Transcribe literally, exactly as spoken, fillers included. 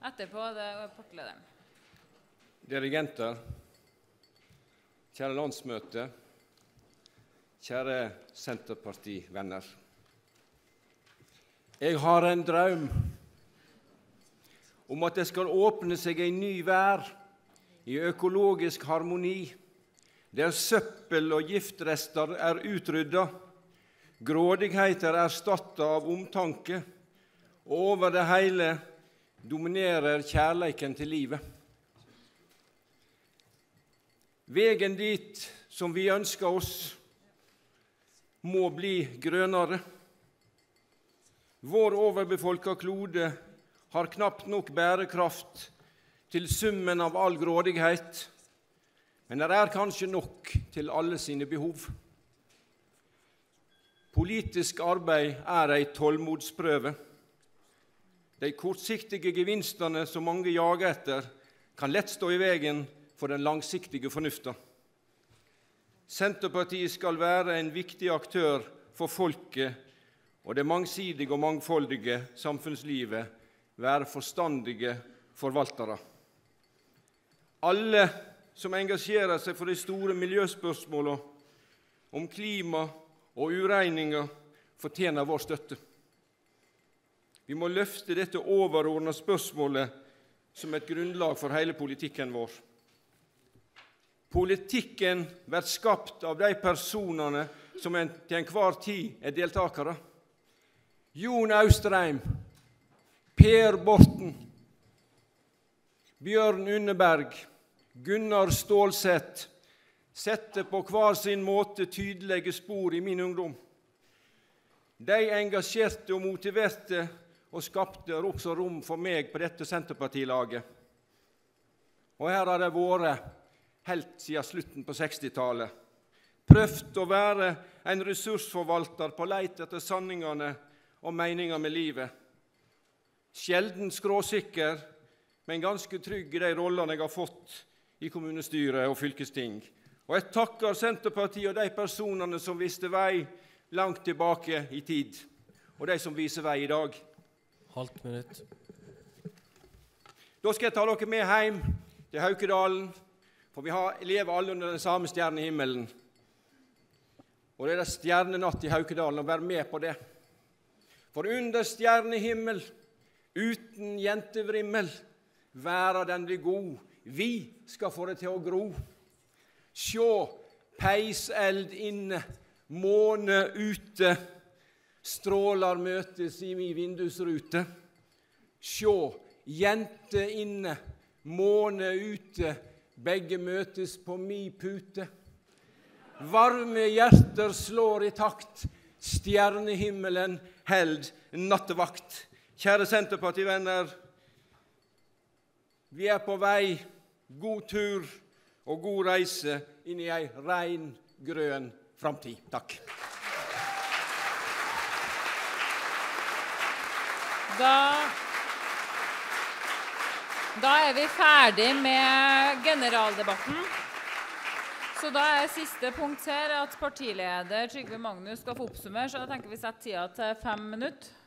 Etterpå er det partilederen. Dirigenter, kjære landsmøte, kjære Senterparti-venner. Jeg har en drøm om at det skal åpne seg en ny vær i økologisk harmoni, der søppel og giftrester er utrydda, grådighet er erstattet av omtanke, og over det hele dominerer kjærleiken til livet. Vegen dit som vi ønsker oss, må bli grønnere. Vår overbefolka klode har knapt nok bærekraft til summen av all grådighet, men det er kanskje nok til alle sine behov. Politisk arbeid er ei tålmodsprøve. De kortsiktige gevinstene som mange jager etter, kan lett stå i veien for den langsiktige fornufta. Senterpartiet skal være en viktig aktør for folket og det mangsidige og mangfoldige samfunnslivet, være forstandige forvaltere. Alle som engasjerer seg for de store miljøspørsmålene om klima og uregninger, fortjener vår støtte. Vi må løfte dette overordnede spørsmålet som et grunnlag for hele politikken vår. Politikken blir skapt av de personene som en, til enhver tid er deltakere. Jon Austrheim, Per Borten, Bjørn Unneberg, Gunnar Stålsett sette på hver sin måte tydelige spor i min ungdom. De engasjerte og motiverte og skapte også rom for meg på dette Senterpartilaget. Og her har det vært helt siden slutten på sekstitallet. Prøvd å være en ressursforvalter på leit etter sanningene og meninger med livet. Sjelden skråsikker, men ganske trygg i de rollene jeg har fått i kommunestyret og fylkesting. Og jeg takker Senterpartiet og de personene som viste vei langt tilbake i tid, og de som viser vei i dag. Halvt minutt. Da skal jeg ta dere med hjem til Haukedalen, for vi har, lever alle under den samme stjernehimmelen. Og det er det stjernenatt i Haukedalen, å være med på det. For under stjernehimmel, uten jentevrimmel, være den blir god, vi skal få det til å gro. Sjå, peiseld inne, måne ute, strålar møtes i min vindusrute. Sjå, jente inne, måne ute, begge møtes på mi pute. Varme hjerter slår i takt, stjernehimmelen held nattevakt. Kjære Senterpartivenner, vi er på vei, god tur og god reise inn i ei rein, grønn framtid. Takk. Da, da er vi ferdig med generaldebatten. Så da er siste punkt her at partileder Trygve Magnus skal få oppsummere, så jeg tenker vi setter tida til fem minutter.